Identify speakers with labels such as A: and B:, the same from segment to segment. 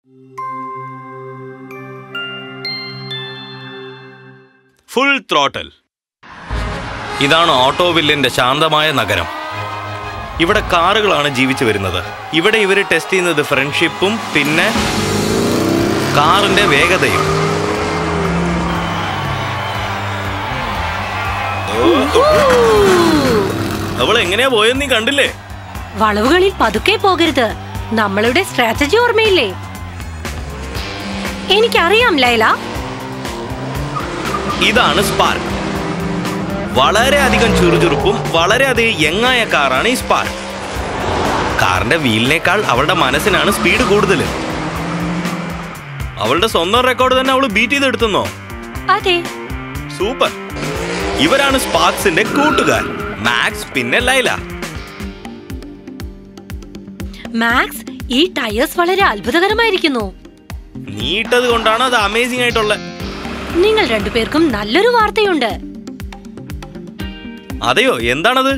A: Full throttle. ഇതാണ് ഓട്ടോവില്ലിന്റെ ശാന്തമായ നഗരം. ഇവിടെ കാറുകളാണ് ജീവിച്ചു വരുന്നത്. ഇവിടെ ഇവർ ടെസ്റ്റ് ചെയ്യുന്നത് ഫ്രണ്ട്ഷിപ്പും പിന്നെ കാറിന്റെ വേഗതയും. അവൾ എങ്ങനെയാ പോയെന്ന് നീ കണ്ടില്ലേ?
B: വളവുകളിൽ പതുക്കെ പോകരുത്. നമ്മളുടെ സ്ട്രാറ്റജി ഓർമ്മയില്ലേ? എനിക്കറിയാം ലൈല.
A: ഇതാണ് സ്പാർക്ക്. വളരെയധികം ചുറുചുറുപ്പും വളരെയധികം യങ്ങായ കാറാണ് ഈ സ്പാർക്ക്. കാറിന്റെ വീലിനേക്കാൾ അവളുടെ മനസ്സിനാണ് സ്പീഡ് കൂടുതൽ. അവളുടെ സ്വന്തം റെക്കോർഡ് തന്നെ അവള് ബീറ്റ് ചെയ്തെടുത്തുന്നോ?
B: അതെ.
A: സൂപ്പർ. ഇവരാണ് സ്പാർക്സിന്റെ കൂട്ടുകാർ, മാക്സ് പിന്നെ ലൈല.
B: മാക്സ്, ഈ ടയേഴ്സ് വളരെ അത്ഭുതകരമായിരിക്കുന്നു.
A: നീട്ടത് കൊണ്ടാണ് അത് അമേസിംഗ് ആയിട്ടുള്ള.
B: നിങ്ങൾ രണ്ടുപേർക്കും നല്ലൊരു വാർത്തയുണ്ട്.
A: അതെയോ? എന്താണത്?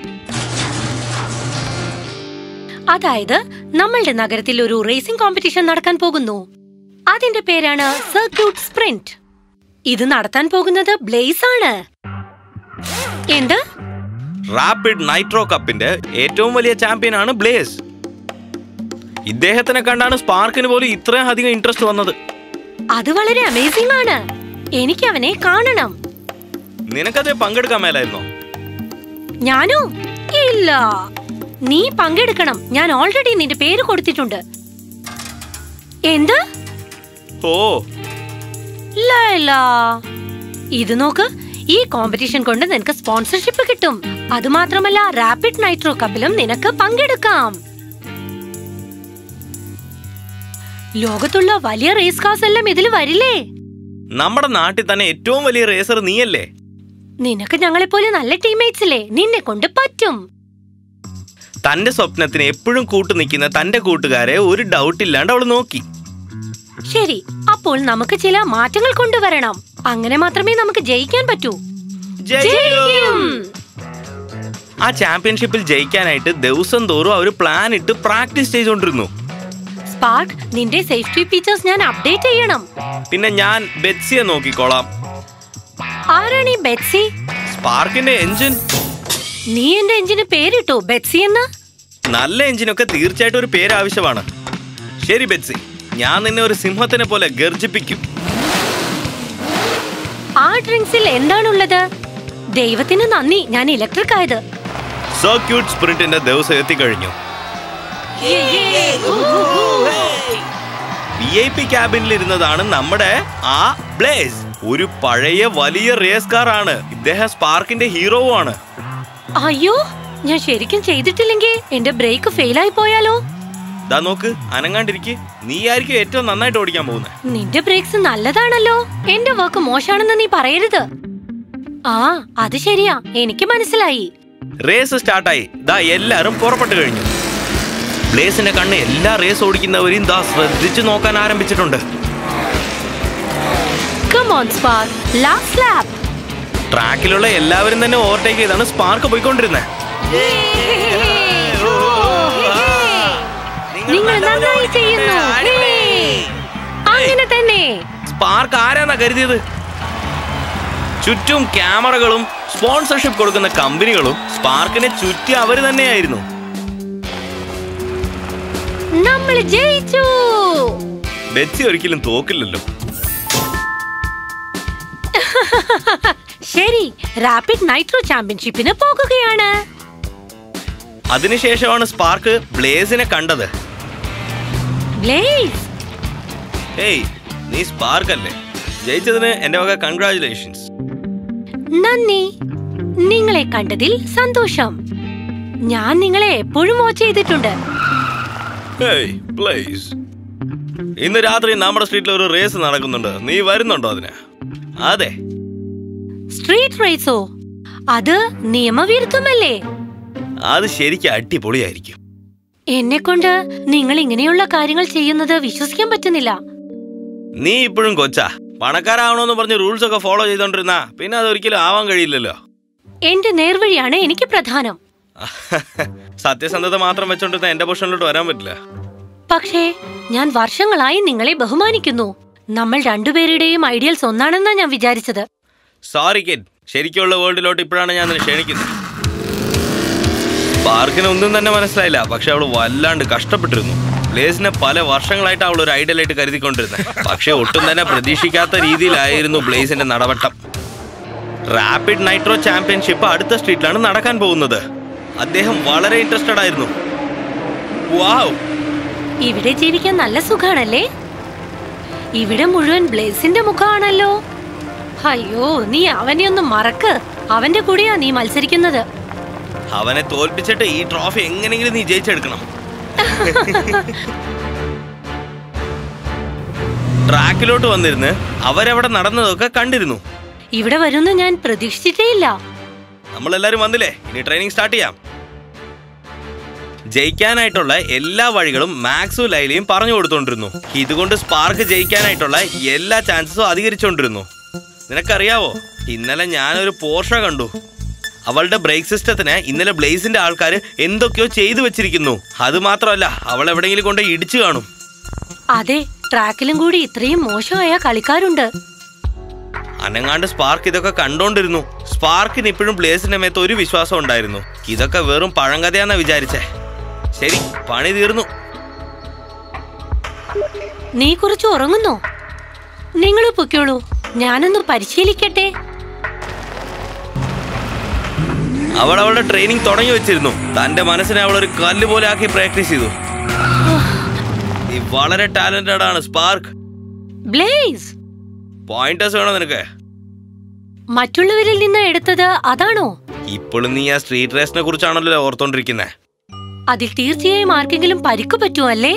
B: അതായത് നമ്മളുടെ നഗരത്തിൽ ഒരു റേസിംഗ് കോമ്പറ്റീഷൻ നടക്കാൻ പോകുന്നു. അതിന്റെ പേരാണ് സർക്യൂട്ട് സ്പ്രിന്റ്. ഇത് നടത്താൻ പോകുന്നത് ബ്ലേസ് ആണ്. എന്ത്?
A: റാപ്പിഡ് നൈട്രോ കപ്പിന്റെ ഏറ്റവും വലിയ ചാമ്പ്യൻ ആണ് ബ്ലേസ്. ഇദ്ദേഹത്തിനെ കണ്ടാണ് സ്പാർക്കിന് പോലും ഇത്രയും അധികം ഇൻട്രസ്റ്റ് വന്നത്.
B: അത് വളരെ അമേസിംഗ് ആണ്. എനിക്ക് അവനെ കാണണം.
A: നിനക്കത് പങ്കെടുക്കാൻ മേലായിരുന്നോ?
B: ഞാനോ? ഇല്ല, നീ പങ്കെടുക്കണം. ഞാൻ ഓൾറെഡി നിന്റെ പേര് കൊടുത്തിട്ടുണ്ട്. എന്ത്?
A: ഓ
B: ലൈല, ഇത് നോക്ക്. ഈ കോമ്പറ്റീഷൻ കൊണ്ട് നിനക്ക് സ്പോൺസർഷിപ്പ് കിട്ടും. അതുമാത്രമല്ല, റാപ്പിഡ് നൈട്രോ കപ്പിലും നിനക്ക് പങ്കെടുക്കാം. ലോകത്തുള്ള വലിയ റേസ് കാർസ് എല്ലാം ഇതിൽ വരില്ലേ?
A: നമ്മുടെ നാട്ടിൽ തന്നെ ഏറ്റവും വലിയ റേസർ നീയല്ലേ?
B: നിനക്ക് ഞങ്ങളെപ്പോലെ നല്ല ടീംമേറ്റ്സില്ലേ? നിന്നെ കൊണ്ട് പറ്റും.
A: തന്റെ സ്വപ്നത്തിന് എപ്പോഴും കൂട്ടു നിൽക്കുന്ന തന്റെ കൂട്ടുകാരെ ഒരു ഡൗട്ട് ഇല്ലാണ്ട് അവള് നോക്കി.
B: ശരി, അപ്പോൾ നമുക്ക് ചില മാറ്റങ്ങൾ കൊണ്ടുവരണം. അങ്ങനെ മാത്രമേ നമുക്ക് ജയിക്കാൻ പറ്റൂ.
A: ആ ചാമ്പ്യൻഷിപ്പിൽ ജയിക്കാനായിട്ട് ദിവസം തോറും അവര് പ്ലാൻ ഇട്ട് പ്രാക്ടീസ് ചെയ്തോണ്ടിരുന്നു.
B: സ്പാർക്ക്, നിന്റെ സേഫ്റ്റി ഫീച്ചേഴ്സ് ഞാൻ അപ്ഡേറ്റ് ചെയ്യണം.
A: പിന്നെ ഞാൻ ബെറ്റ്സിയെ നോക്കിക്കോളാം.
B: ആരാണ് ഈ ബെറ്റ്സി?
A: സ്പാർക്കിന്റെ എഞ്ചിൻ.
B: നീ എന്റെ എഞ്ചിന് പേരിട്ടോ ബെറ്റ്സി എന്ന്?
A: നല്ല എഞ്ചിനൊക്കെ തീർച്ചയായിട്ടും ഒരു പേര് ആവശ്യമാണ്. ശരി ബെറ്റ്സി, ഞാൻ നിന്നെ ഒരു സിംഹത്തിനെ പോലെ ഗർജിപ്പിക്കും.
B: ആ ഡ്രിങ്ക്സിൽ എന്താണുള്ളത്? ദൈവത്തിന് നന്ദി, ഞാൻ ഇലക്ട്രിക് ആയത്.
A: സർക്യൂട്ട് സ്പ്രിന്റിന്റെ ദിവസം എത്തിക്കഴിഞ്ഞു. VIP ക്യാബിനിൽ ഇരുന്നതാണ് നമ്മുടെ ആ ബ്ലേസ്. ഒരു പഴയ വലിയ റേസ് കാർ ആണ്. ഇദ്ദേഹം സ്പാർക്കിന്റെ ഹീറോവും ആണ്.
B: അയ്യോ, ഞാൻ ശരിക്കും ചെയ്തിട്ടില്ലെങ്കിൽ എന്റെ ബ്രേക്ക് ഫെയിൽ ആയി പോയാലോ?
A: ദാ നോക്ക്, അനങ്ങാണ്ടിരിക്കെ. നീ ആയിരിക്കും ഏറ്റവും നന്നായിട്ട് ഓടിക്കാൻ പോകുന്നത്.
B: നിന്റെ ബ്രേക്സ് നല്ലതാണല്ലോ. എന്റെ വർക്ക് മോശമാണെന്ന് നീ പറയരുത്. ആ, അത് ശരിയാ, എനിക്ക് മനസ്സിലായി.
A: റേസ് സ്റ്റാർട്ടായി. ദാ എല്ലാരും പുറപ്പെട്ടു കഴിഞ്ഞു. ബ്ലേസിന്റെ കണ്ണ് എല്ലാ റേസ് ഓടിക്കുന്നവരെയും ദാ ശ്രദ്ധിച്ചു നോക്കാൻ ആരംഭിച്ചിട്ടുണ്ട്.
B: Come on, Spark. Last lap.
A: ട്രാക്കിലുള്ള എല്ലാവരും തന്നെ ഓവർടേക്ക് ചെയ്താണ് സ്പാർക്ക് പോയിക്കൊണ്ടിരുന്നത്.
B: നിങ്ങൾ നന്നായി ചെയ്യുന്നു. അങ്ങനെ തന്നെ.
A: സ്പാർക്ക് ആരാന്നാ കരുതിയത്? ചുറ്റും ക്യാമറകളും സ്പോൺസർഷിപ്പ് കൊടുക്കുന്ന കമ്പനികളും സ്പാർക്കിനെ ചുറ്റി അവര് തന്നെയായിരുന്നു.
B: നമ്മൾ ജയിച്ചു.
A: ബെറ്റ്സി ഒരിക്കലും തോക്കില്ലല്ലോ.
B: ശരി, റാപ്പിഡ് നൈട്രോ ചാമ്പ്യൻഷിപ്പിന് പോകുകയാണ്.
A: അതിനുശേഷമാണ് സ്പാർക്ക് ബ്ലേസിനെ കണ്ടത്.
B: ബ്ലേസ്,
A: ഏയ്, നീ സ്പാർക്ക് അല്ലേ? ജയിച്ചതിന് എന്റെ വക കൺഗ്രാറ്റുലേഷൻസ്.
B: നന്ദി. നിങ്ങളെ കണ്ടതിൽ സന്തോഷം. ഞാൻ നിങ്ങളെ എപ്പോഴും വാച്ച് ചെയ്തിട്ടുണ്ട്.
A: ഇന്ന് രാത്രി നമ്മുടെ സ്ട്രീറ്റിൽ ഒരു റേസ് നടക്കുന്നുണ്ട്. നീ വരുന്നുണ്ടോ അതിന്? അതെ.
B: സ്ട്രീറ്റ് റേസോ? അത് നിയമവിരുദ്ധമല്ലേ?
A: അത് ശരിക്കും അടിപൊളിയായിരിക്കും.
B: എന്നെ കൊണ്ട് നിങ്ങൾ ഇങ്ങനെയുള്ള കാര്യങ്ങൾ ചെയ്യുന്നത് വിശ്വസിക്കാൻ പറ്റുന്നില്ല.
A: നീ ഇപ്പോഴും കൊച്ചാ. പണക്കാരാവണോന്ന് പറഞ്ഞ് റൂൾസ് ഒക്കെ ഫോളോ ചെയ്തോണ്ടിരുന്ന പിന്നെ അതൊരിക്കലും ആവാൻ കഴിയില്ലല്ലോ.
B: എന്റെ നേർവഴിയാണ് എനിക്ക് പ്രധാനം.
A: സത്യസന്ധത മാത്രം വെച്ചോണ്ടിരുന്ന എന്റെ പൊസിഷനിലോട്ട് വരാൻ പറ്റില്ല.
B: പക്ഷേ ഞാൻ വർഷങ്ങളായി നിങ്ങളെ ബഹുമാനിക്കുന്നു. നമ്മൾ രണ്ടുപേരുടെയും ഐഡിയൽസ് ഒന്നാണെന്നാ ഞാൻ വിചാരിച്ചത്.
A: സോറി കിഡ്, ശരിക്കുള്ള വേൾഡിലോട്ട് ഇപ്പോഴാണ് ഞാൻ നിന്നെ ക്ഷണിക്കുന്നത്. സ്പാർക്കിന് ഒന്നും തന്നെ മനസ്സിലായില്ല, പക്ഷെ അവൾ വല്ലാണ്ട് കഷ്ടപ്പെട്ടിരുന്നു. ബ്ലേസിനെ പല വർഷങ്ങളായിട്ട് അവൾ ഒരു ഐഡലായിട്ട് കരുതിക്കൊണ്ടിരുന്നത്. പക്ഷെ ഒട്ടും തന്നെ പ്രതീക്ഷിക്കാത്ത രീതിയിലായിരുന്നു ബ്ലേസിന്റെ നടവട്ടം. റാപ്പിഡ് നൈട്രോ ചാമ്പ്യൻഷിപ്പ് അടുത്ത സ്ട്രീറ്റിലാണ് നടക്കാൻ പോകുന്നത്. അദ്ദേഹം വളരെ ഇൻട്രസ്റ്റഡ് ആയിരുന്നു. വാവ്,
B: ഇവിടെ ജീവിക്കാൻ നല്ല സുഖാണല്ലേ? ഇവിടെ മുഴുവൻ ബ്ലേസിന്റെ മുഖമാണല്ലോ. അയ്യോ, നീ അവനെ ഒന്ന് മറക്ക്. അവന്റെ കൂടെയാ നീ മത്സരിക്കുന്നത്.
A: അവനെ തോൽപ്പിച്ചിട്ട് ഈ ട്രോഫി എങ്ങനെയെങ്കിലും നീ ജയിച്ചെടുക്കണം. ട്രാക്കിലോട്ട് വന്നിരുന്ന് അവരവിടെ നടന്നതൊക്കെ കണ്ടിരുന്നു.
B: ഇവിടെ വരുന്ന ഞാൻ പ്രതീക്ഷിച്ചിട്ടേയില്ല.
A: നമ്മളെല്ലാരും വന്നില്ലേ, ഇനി ട്രെയിനിങ് സ്റ്റാർട്ട് ചെയ്യാം. ജയിക്കാനായിട്ടുള്ള എല്ലാ വഴികളും മാക്സും ലൈലയും പറഞ്ഞു കൊടുത്തോണ്ടിരുന്നു. ഇതുകൊണ്ട് സ്പാർക്ക് ജയിക്കാനായിട്ടുള്ള എല്ലാ ചാൻസസും അധികരിച്ചോണ്ടിരുന്നു. നിനക്കറിയാവോ, ഇന്നലെ ഞാനൊരു പോർഷ കണ്ടു. അവളുടെ ബ്രേക്ക് സിസ്റ്റത്തിന് ഇന്നലെ ബ്ലേസിന്റെ ആൾക്കാർ എന്തൊക്കെയോ ചെയ്തു വെച്ചിരിക്കുന്നു. അത് മാത്രമല്ല, അവൾ എവിടെയെങ്കിലും കൊണ്ട് ഇടിച്ചു കാണും.
B: അതെ, ട്രാക്കിലും കൂടി ഇത്രയും മോശമായ കളിക്കാരുണ്ട്.
A: അനങ്ങാണ്ട് സ്പാർക്ക് ഇതൊക്കെ കണ്ടോണ്ടിരുന്നു. സ്പാർക്കിന് ഇപ്പോഴും ബ്ലേസിന്റെ മേത്ത് ഒരു വിശ്വാസം ഉണ്ടായിരുന്നു. ഇതൊക്കെ വെറും പഴങ്കഥയാന്നാ വിചാരിച്ചേ. ശരി, പണി തീർന്നു.
B: നീ കുറച്ച് ഉറങ്ങുന്നോ? നിങ്ങൾ പൊയ്ക്കോളൂ, ഞാനൊന്ന് പരിശീലിക്കട്ടെ.
A: അവൾ അവളുടെ ട്രെയിനിങ് തുടങ്ങി വെച്ചിരുന്നു. തന്റെ മനസ്സിനെ അവൾ ഒരു കല്ല് പോലെ ആക്കി പ്രാക്ടീസ് ചെയ്തു. നീ വളരെ ടാലന്റഡ് ആണ് സ്പാർക്ക്.
B: ബ്ലേസ്,
A: പോയിന്റേഴ്സ് വേണോ നിനക്ക്?
B: മറ്റുള്ളവരിൽ നിന്ന് എടുത്തത് അതാണോ?
A: ഇപ്പോഴും നീ ആ സ്ട്രീറ്റ് റേസിനെ കുറിച്ചാണല്ലോ ഓർത്തോണ്ടിരിക്കുന്നേ.
B: അതിൽ തീർച്ചയായും ആർക്കെങ്കിലും പരിക്ക് പറ്റുമല്ലേ?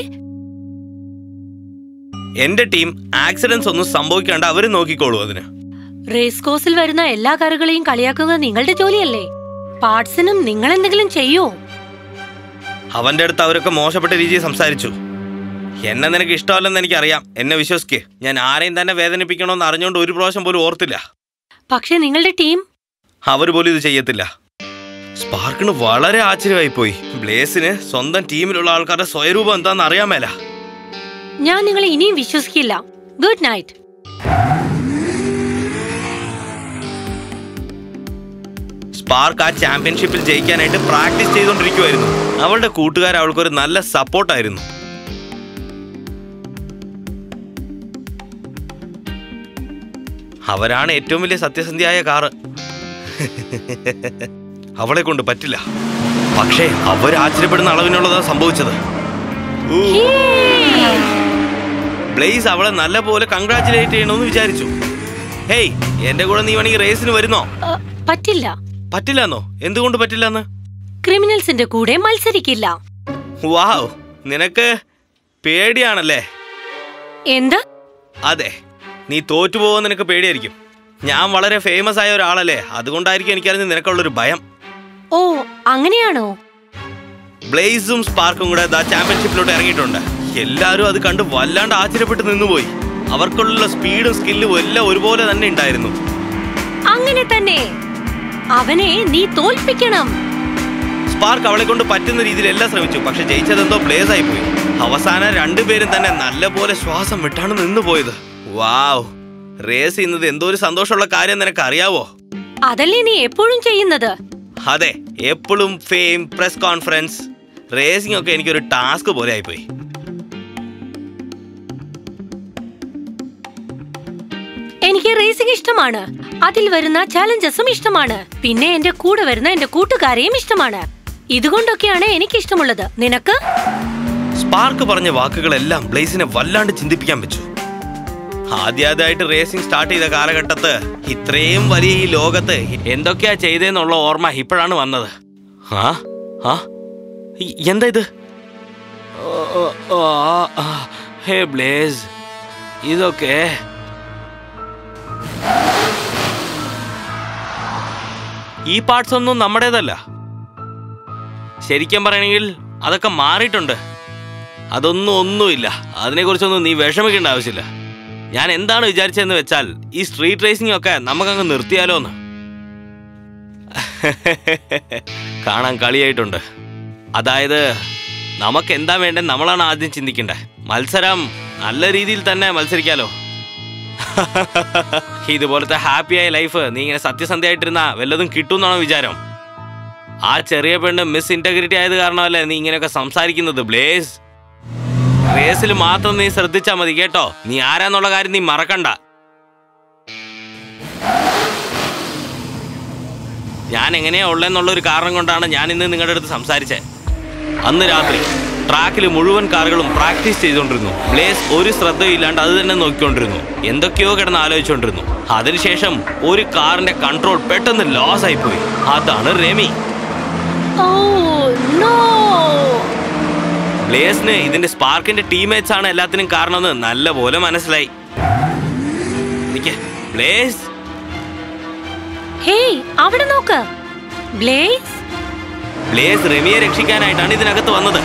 A: എന്റെ ടീം ആക്സിഡന്റ്സ് ഒന്നും സംഭവിക്കാണ്ട് അവര് നോക്കിക്കോളൂ. അതിന്
B: റേസ് കോഴ്സിൽ വരുന്ന എല്ലാ കാറുകളെയും കളിയാക്കുന്നത് നിങ്ങളുടെ ജോലിയല്ലേ? പാർട്സിനും നിങ്ങൾ എന്തെങ്കിലും ചെയ്യോ?
A: അവന്റെ അടുത്ത് അവരൊക്കെ മോശപ്പെട്ട രീതിയിൽ സംസാരിച്ചു. എന്നെ നിനക്ക് ഇഷ്ടമല്ലെന്ന് എനിക്കറിയാം. എന്നെ വിശ്വസിക്ക്. ഞാൻ ആരെയും തന്നെ വേദനിപ്പിക്കണമെന്ന് അറിഞ്ഞുകൊണ്ട് ഒരു പ്രാവശ്യം പോലും ഓർത്തില്ല.
B: പക്ഷെ നിങ്ങളുടെ ടീം?
A: അവർ പോലും ഇത് ചെയ്യത്തില്ല. സ്പാർക്കിന് വളരെ ആശ്ചര്യമായി പോയി. ബ്ലേസിന് സ്വന്തം ടീമിലുള്ള ആൾക്കാരുടെ സ്വയരൂപം എന്താന്ന് അറിയാമേല.
B: ഞാൻ നിങ്ങളെ ഇനിയും വിശ്വസിക്കില്ല. Good night.
A: സ്പാർക്ക് ആ ചാമ്പ്യൻഷിപ്പിൽ ജയിക്കാനായിട്ട് പ്രാക്ടീസ് ചെയ്തുകൊണ്ടിരിക്കുവായിരുന്നു. അവളുടെ കൂട്ടുകാർ അവൾക്കൊരു നല്ല സപ്പോർട്ടായിരുന്നു. അവരാണ് ഏറ്റവും വലിയ സത്യസന്ധിയായ കാറ്. അവളെ കൊണ്ട് പറ്റില്ല. പക്ഷേ അവർ ആശ്ചര്യപ്പെടുന്ന അളവിനുള്ളതാണ് സംഭവിച്ചത്. ബ്ലേസ് അവളെ നല്ല പോലെ കൺഗ്രാറ്റുലേറ്റ് ചെയ്യണമെന്ന് വിചാരിച്ചു. ഹേയ്, എന്റെ കൂടെ നീ വേണമെങ്കിൽ റേസിന് വരുന്നോ?
B: പറ്റില്ല.
A: പറ്റില്ലെന്നോ? എന്തുകൊണ്ട് പറ്റില്ലെന്ന്?
B: ക്രിമിനൽസിന്റെ കൂടെ മത്സരിക്കില്ല.
A: വാവ്, നിനക്ക് പേടിയാണല്ലേ?
B: എന്ത്?
A: അതെ, നീ തോറ്റുപോകുന്ന നിനക്ക് പേടിയായിരിക്കും. ഞാൻ വളരെ ഫേമസ് ആയ ഒരാളല്ലേ, അതുകൊണ്ടായിരിക്കും എനിക്കറിഞ്ഞ് നിനക്കുള്ളൊരു ഭയം.
B: ഓ, അങ്ങനെയാണോ?
A: ബ്ലേസും സ്പാർക്കും കൂടെ ചാമ്പ്യൻഷിപ്പിലോട്ട് ഇറങ്ങിയിട്ടുണ്ട്. എല്ലാവരും അത് കണ്ട് വല്ലാണ്ട് ആശ്ചര്യപ്പെട്ട് നിന്നുപോയി. അവർക്കുള്ള സ്പീഡും സ്കില്ലും എല്ലാം ഒരുപോലെ തന്നെ ഉണ്ടായിരുന്നു.
B: അങ്ങനെ തന്നെ. അവനെ നീ തോൽപ്പിക്കണം.
A: സ്പാർക്ക് അവളെ കൊണ്ട് പറ്റുന്ന രീതിയിൽ എല്ലാം ശ്രമിച്ചു. പക്ഷെ ജയിച്ചതെന്തോ ബ്ലേസ് ആയി പോയി. അവസാനം രണ്ടുപേരും തന്നെ നല്ലപോലെ ശ്വാസം വിട്ടാണ് നിന്നുപോയത്. വാവ്, റേസ് ചെയ്യുന്നത് എന്തോ ഒരു സന്തോഷമുള്ള കാര്യം നിനക്ക് അറിയാവോ?
B: അതല്ലേ നീ എപ്പോഴും ചെയ്യുന്നത്?
A: അതെ, എപ്പോഴും ഫെയിം, പ്രസ് കോൺഫറൻസ്, റേസിംഗ് ഒക്കെ എനിക്കൊരു ടാസ്ക് പോലെ ആയിപ്പോയി.
B: എനിക്ക് റേസിംഗ് ഇഷ്ടമാണ്. അതിൽ വരുന്ന ചാലഞ്ചസും ഇഷ്ടമാണ്. പിന്നെ എന്റെ കൂടെ വരുന്ന എന്റെ കൂട്ടുകാരെയും ഇഷ്ടമാണ്. ഇതുകൊണ്ടൊക്കെയാണ് എനിക്ക് ഇഷ്ടമുള്ളത്. നിനക്ക്?
A: സ്പാർക്ക് പറഞ്ഞ വാക്കുകളെല്ലാം ബ്ലേസിനെ വല്ലാണ്ട് ചിന്തിപ്പിക്കാൻ വെച്ചു. ആദ്യമായിട്ട് റേസിംഗ് സ്റ്റാർട്ട് ചെയ്ത കാലഘട്ടത്ത് ഇത്രയും വലിയ ഈ ലോകത്ത് എന്തൊക്കെയാ ചെയ്തേന്നുള്ള ഓർമ്മ ഇപ്പോഴാണ് വന്നത്. എന്താ ഇത്? ഹേ ബ്ലേസ്, ഇതൊക്കെ ഈ പാർട്സ് ഒന്നും നമ്മുടേതല്ല. ശരിക്കും പറയണെങ്കിൽ അതൊക്കെ മാറിയിട്ടുണ്ട്. ഒന്നുമില്ല. അതിനെക്കുറിച്ചൊന്നും നീ വിഷമിക്കേണ്ട ആവശ്യമില്ല. ഞാൻ എന്താണ് വിചാരിച്ചതെന്ന് വെച്ചാൽ, ഈ സ്ട്രീറ്റ് റേസിംഗ് ഒക്കെ നമുക്കങ്ങ് നിർത്തിയാലോന്ന്. കാണാൻ കളിയായിട്ടുണ്ട്. അതായത് നമുക്ക് എന്താ വേണ്ടത് നമ്മളാണ് ആദ്യം ചിന്തിക്കേണ്ടത്. മത്സരം നല്ല രീതിയിൽ തന്നെ മത്സരിക്കാലോ. ഇതുപോലത്തെ ഹാപ്പിയായ ലൈഫ് നീ ഇങ്ങനെ സത്യസന്ധയായിട്ടിരുന്ന വല്ലതും കിട്ടുമെന്നാണോ വിചാരം? ആ ചെറിയ പെണ്ണ് മിസ് ഇന്റഗ്രിറ്റി ആയത് കാരണമല്ലേ നീ ഇങ്ങനെയൊക്കെ സംസാരിക്കുന്നത് ബ്ലേസ്. റേസിൽ മാത്രം നീ ശ്രദ്ധിച്ചാ മതി കേട്ടോ. നീ ആരാന്നുള്ള കാര്യം നീ മറക്കണ്ട. ഞാൻ എങ്ങനെയാ ഉള്ളെന്നുള്ളൊരു കാരണം കൊണ്ടാണ് ഞാൻ ഇന്ന് നിങ്ങളുടെ അടുത്ത് സംസാരിച്ചത്. അന്ന് രാത്രി ട്രാക്കിൽ മുഴുവൻ കാറുകളും പ്രാക്ടീസ് ചെയ്തുകൊണ്ടിരുന്നു. ബ്ലേസ് ഒരു ശ്രദ്ധയില്ലാണ്ട് അത് തന്നെ നോക്കിക്കൊണ്ടിരുന്നു. എന്തൊക്കെയോ കിടന്ന് ആലോചിച്ചുകൊണ്ടിരുന്നു. അതിനുശേഷം ഒരു കാറിന്റെ കൺട്രോൾ പെട്ടെന്ന് ലോസ് ആയിപ്പോയി. അതാണ് റെമി. ബ്ലേസിന് ഇതിന്റെ സ്പാർക്കിന്റെ ടീംമേറ്റ്സ് ആണ് എല്ലാത്തിനും കാരണമെന്ന് നല്ലപോലെ മനസ്സിലായി. ബ്ലേസ്,
B: ഹേയ് അവിടെ നോക്ക്. ബ്ലേസ്
A: റെമിയെ രക്ഷിക്കാനായിട്ടാണ് ഇതിനകത്ത് വന്നത്.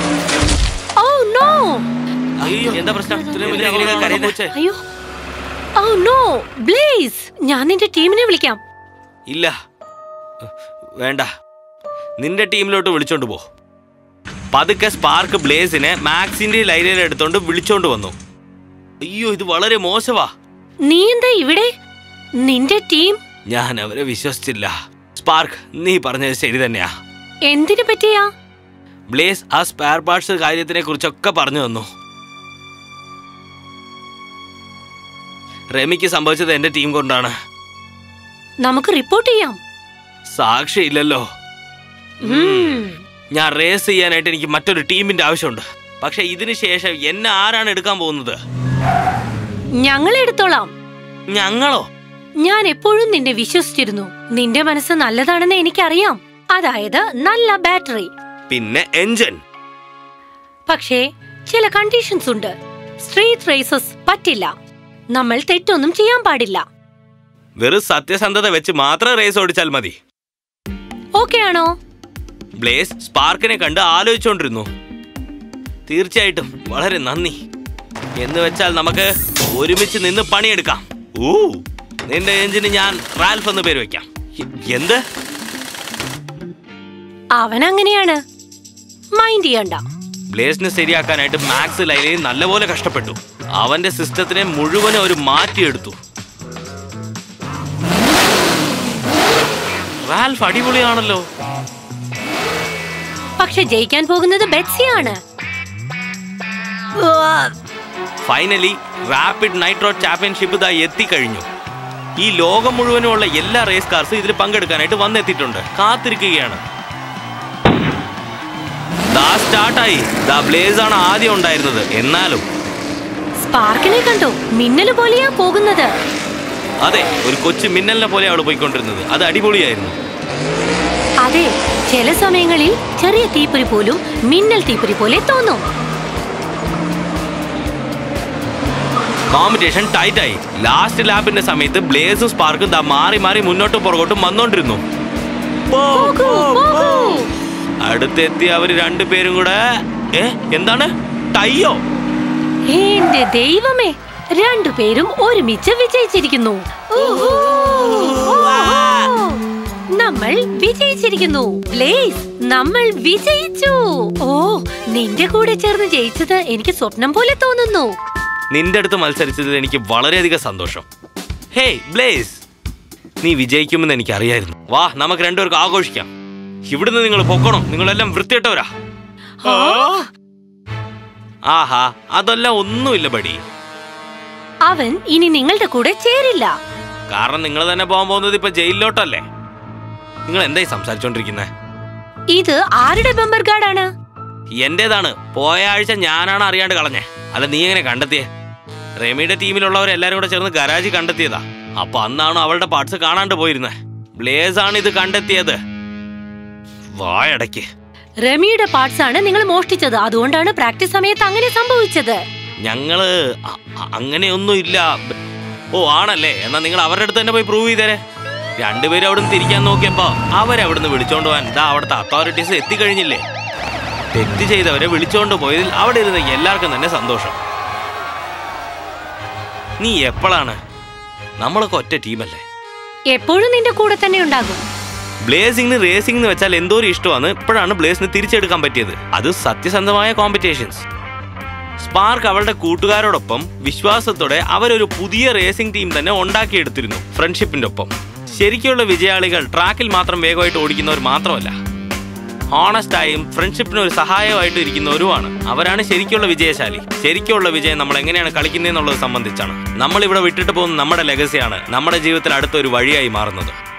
A: അയ്യോ, എന്താ പ്രശ്നം?
B: അയ്യോ, ഓ നോ ബ്ലേസ്, ഞാൻ നിന്റെ ടീമിനെ വിളിക്കാം.
A: ഇല്ല, വേണ്ട, നിന്റെ ടീമിലോട്ട് വിളിച്ചോണ്ട് പോ. പതുക്കെ സ്പാർക്ക് ബ്ലേസിനെ മാക്സിന്റെ ലൈനിൽ എടുത്തോണ്ട് വിളിച്ചോണ്ട് വന്നു. അയ്യോ, ഇത് വളരെ മോശമാ.
B: നീ എന്താ ഇവിടെ? നിന്റെ ടീം?
A: ഞാൻ അവരെ വിശ്വസിച്ചില്ല. സ്പാർക്ക്, നീ പറഞ്ഞത് ശരി തന്നെയാ.
B: എന്തിനു പറ്റിയാ?
A: ബ്ലേസ് ആ സ്പെയർ പാർട്സ് കാര്യത്തിനെ കുറിച്ചൊക്കെ പറഞ്ഞു തന്നു. റെമിക്ക് സംഭവിച്ചത് എന്റെ ടീം കൊണ്ടാണ്.
B: നമുക്ക് റിപ്പോർട്ട് ചെയ്യാം.
A: സാക്ഷിയില്ലല്ലോ. ഞാൻ റേസ് ചെയ്യാനായിട്ട് എനിക്ക് മറ്റൊരു ടീമിന്റെ ആവശ്യമുണ്ട്. പക്ഷെ ഇതിനു ശേഷം എന്നെ ആരാണ് എടുക്കാൻ പോകുന്നത്?
B: ഞങ്ങൾ എടുത്തോളാം.
A: ഞങ്ങളോ?
B: ഞാൻ എപ്പോഴും നിന്നെ വിശ്വസിച്ചിരുന്നു. നിന്റെ മനസ്സ് നല്ലതാണെന്ന് എനിക്കറിയാം. അതായത് നല്ല ബാറ്ററി,
A: പിന്നെ എഞ്ചിൻ.
B: പക്ഷേ ചില കണ്ടീഷൻസ് ഉണ്ട്. സ്ട്രീറ്റ് റേസസ് പറ്റില്ല. നമ്മൾ തെറ്റൊന്നും ചെയ്യാൻ പാടില്ല.
A: വെറും സത്യസന്ധത വെച്ച് മാത്രം റേസ് ഓടിച്ചാൽ മതി.
B: ഓക്കെ ആണോ?
A: ബ്ലേസ് സ്പാർക്കിനെ കണ്ട് ആലോചിച്ചോണ്ടിരുന്നു. തീർച്ചയായിട്ടും വളരെ നന്ദി. എന്ന് വെച്ചാൽ നമുക്ക് ഒരുമിച്ച് നിന്ന് പണിയെടുക്കാം. നിന്റെ എഞ്ചിന് ഞാൻ റാൽഫ് എന്ന് പേര് വെക്കാം. എന്ത്?
B: അവൻ അങ്ങനെയാണ്, മൈൻഡ് ചെയ്യണ്ട.
A: ബ്ലേസിനെ ശരിയാക്കാനായിട്ട് മാക്സ് ലൈലി നല്ലപോലെ കഷ്ടപ്പെട്ടു. അവന്റെ സിസ്റ്റത്തിനെ മുഴുവനും ഒരു മാറ്റിയെടുത്തു. റാൽഫ് അടിപൊളിയാണല്ലോ.
B: പക്ഷെ ജയിക്കാൻ പോകുന്നത് ബെറ്റ്സിയാണ്.
A: ഫൈനലി റാപ്പിഡ് നൈട്രോ ചാമ്പ്യൻഷിപ്പ് ഇതാ എത്തിക്കഴിഞ്ഞു. ഈ ലോകം മുഴുവനുമുള്ള എല്ലാ റേസ് കാർസും ഇതിൽ പങ്കെടുക്കാനായിട്ട് വന്നെത്തിയിട്ടുണ്ട്. കാത്തിരിക്കുകയാണ്. സ്റ്റാർട്ടായി. ബ്ലേസ് ആണ് ആദ്യം ഉണ്ടായിരുന്നത്. എന്നാലും
B: സ്പാർക്കിനെ കണ്ടോ? മിന്നൽ പോലെയാ പോകുന്നത്.
A: അതെ, ഒരു കൊച്ചു മിന്നലിനെ പോലെ അവള് പോയിക്കൊണ്ടിരുന്നത്. അത് അടിപൊളിയായിരുന്നു.
B: അതെ, ചില സമയങ്ങളിൽ ചെറിയ തീപ്പൊരി പോലും മിന്നൽ തീപ്പൊരി പോലെ തോന്നും.
A: കോമ്പറ്റീഷൻ ടൈറ്റായി. ലാസ്റ്റ് ലാപ്പിന്റെ സമയത്ത് ബ്ലേസും സ്പാർക്കും മാറി മാറി മുന്നോട്ടും പുറകോട്ടും വന്നോണ്ടിരുന്നു. അടുത്തെത്തി അവര് രണ്ടുപേരും കൂടെ. എന്താണ്? ടൈയോ?
B: എന്റെ ദൈവമേ, രണ്ടുപേരും ഒരുമിച്ച് വിജയിച്ചിരിക്കുന്നു. നമ്മൾ വിജയിച്ചിരിക്കുന്നു. ബ്ലേസ്, നമ്മൾ വിജയിച്ചു. ഓ, നിന്റെ കൂടെ ചേർന്ന് ജയിച്ചത് എനിക്ക് സ്വപ്നം പോലെ തോന്നുന്നു.
A: നിന്റെ അടുത്ത് മത്സരിച്ചതിൽ എനിക്ക് വളരെയധികം സന്തോഷം. ഹേയ് ബ്ലേസ്, നീ വിജയിക്കുമെന്ന് എനിക്കറിയായിരുന്നു. വാ, നമുക്ക് രണ്ടുപേർക്ക് ആഘോഷിക്കാം. ഇവിടുന്ന് നിങ്ങൾ പൊക്കണം. നിങ്ങളെല്ലാം വൃത്തിയിട്ടവരാ. ആഹാ, അതെല്ലാം ഒന്നുമില്ല ബഡി.
B: അവൻ ഇനി നിങ്ങളുടെ കൂടെ ചേരില്ല.
A: കാരണം നിങ്ങൾ തന്നെ പോകാൻ പോകുന്നത് ഇപ്പൊ ജയിലിലോട്ടല്ലേ. നിങ്ങൾ എന്തായി സംസാരിച്ചോണ്ടിരിക്കുന്നേ?
B: ഇത് ആരുടെ ബമ്പർ ഗാർഡാണ്?
A: എന്റേതാണ്. പോയ ആഴ്ച ഞാനാണ് അറിയാണ്ട് കളഞ്ഞേ. അല്ല, നീ എങ്ങനെ കണ്ടെത്തിയേ? റെമിയുടെ ടീമിലുള്ളവരെല്ലാരും കൂടെ ചേർന്ന് ഗരാജ് കണ്ടെത്തിയതാ. അപ്പൊ അന്നാണ് അവളുടെ പാർട്സ് കാണാണ്ട് പോയിരുന്നേ. ബ്ലേസ് ആണ് ഇത് കണ്ടെത്തിയത്. വായടയ്ക്ക്.
B: റെമിയുടെ പാർട്സ് ആണ് നിങ്ങൾ മോഷ്ടിച്ചത്. അതുകൊണ്ടാണ് പ്രാക്ടീസ് സമയത്ത് അങ്ങനെ സംഭവിച്ചത്.
A: ഞങ്ങള് അങ്ങനെയൊന്നും ഇല്ല. ഓ ആണല്ലേ? എന്നാ നിങ്ങൾ അവരുടെ അടുത്ത് തന്നെ പോയി പ്രൂവ് ചെയ്തേരെ. രണ്ടുപേരും അവിടുന്ന് തിരിക്കാൻ നോക്കിയപ്പോ അവരവിടുന്ന് വിളിച്ചോണ്ട് പോവാൻ അവിടുത്തെ അതോറിറ്റീസ് എത്തിക്കഴിഞ്ഞില്ലേ. തെറ്റ് ചെയ്തവരെ വിളിച്ചോണ്ട് പോയതിൽ അവിടെ ഇരുന്ന എല്ലാവർക്കും തന്നെ സന്തോഷം. നീ എപ്പോഴാണ്? നമ്മളൊക്കെ ഒറ്റ ടീമല്ലേ?
B: എപ്പോഴും നിന്റെ കൂടെ തന്നെ ഉണ്ടാകും.
A: ബ്ലേസിംഗിന് റേസിംഗ് എന്ന് വെച്ചാൽ എന്തോ ഒരു ഇഷ്ടമാണ്. ഇപ്പോഴാണ് ബ്ലേസിന് തിരിച്ചെടുക്കാൻ പറ്റിയത്. അത് സത്യസന്ധമായ കോമ്പറ്റീഷൻസ്. സ്പാർക്ക് അവളുടെ കൂട്ടുകാരോടൊപ്പം വിശ്വാസത്തോടെ അവരൊരു പുതിയ റേസിംഗ് ടീം തന്നെ ഉണ്ടാക്കിയെടുത്തിരുന്നു, ഫ്രണ്ട്ഷിപ്പിന്റെ ഒപ്പം. ശരിക്കുള്ള വിജയാളികൾ ട്രാക്കിൽ മാത്രം വേഗമായിട്ട് ഓടിക്കുന്നവർ മാത്രമല്ല, ഹോണസ്റ്റായും ഫ്രണ്ട്ഷിപ്പിന് ഒരു സഹായമായിട്ട് ഇരിക്കുന്നവരുമാണ്. അവരാണ് ശരിക്കുള്ള വിജയശാലി. ശരിക്കുള്ള വിജയം നമ്മൾ എങ്ങനെയാണ് കളിക്കുന്നതെന്നുള്ളത് സംബന്ധിച്ചാണ്. നമ്മളിവിടെ വിട്ടിട്ട് പോകുന്ന നമ്മുടെ ലെഗസിയാണ് നമ്മുടെ ജീവിതത്തിൽ അടുത്തൊരു വഴിയായി മാറുന്നത്.